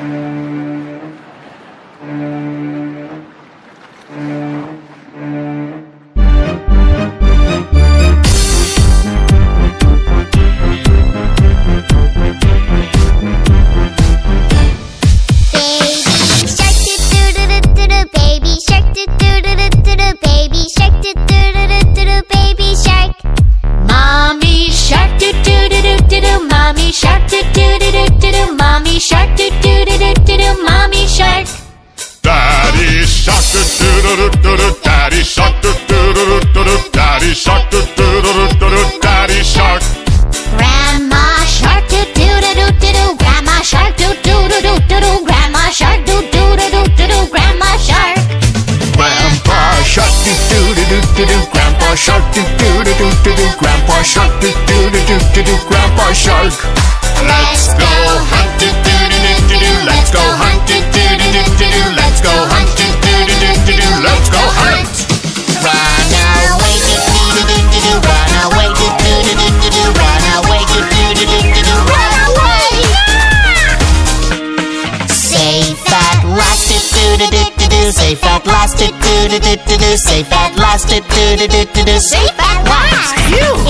Grandpa Shark. Let's go hunt, do-do-do-do-do-do. Let's go hunt, do-do-do-do-do-do. Let's go hunt, do-do-do-do-do-do. Let's go hunt. Run away, do-do-do-do-do. Run away, do-do-do-do-do. Run away, do-do-do-do-do. Run away. Safe at last, do-do-do-do-do. Safe at last, do-do-do-do-do. Safe at last, do-do-do-do-do. Safe at last. Phew.